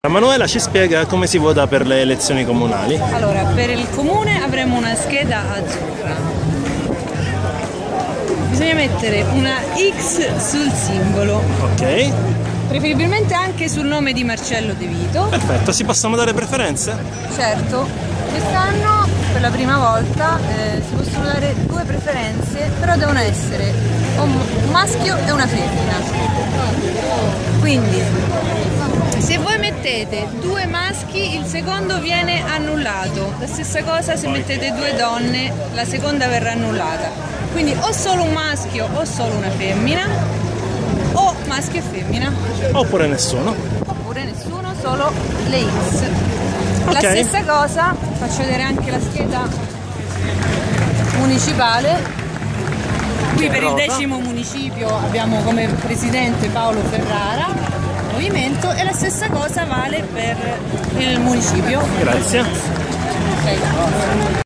Manuela ci spiega come si vota per le elezioni comunali. Allora, per il comune avremo una scheda azzurra. Bisogna mettere una X sul simbolo. Ok. Preferibilmente anche sul nome di Marcello De Vito. Perfetto, si possono dare preferenze? Certo, quest'anno per la prima volta si possono dare 2 preferenze, però devono essere un maschio e una femmina. Quindi, se voi mettete 2 maschi, il secondo viene annullato. La stessa cosa se mettete 2 donne, la seconda verrà annullata. Quindi o solo un maschio o solo una femmina, o maschio e femmina. Oppure nessuno? Oppure nessuno, solo le X. Okay. La stessa cosa, faccio vedere anche la scheda municipale. Qui per il 10° municipio abbiamo come presidente Paolo Ferrara, movimento, e la stessa cosa vale per il municipio. Grazie. Okay.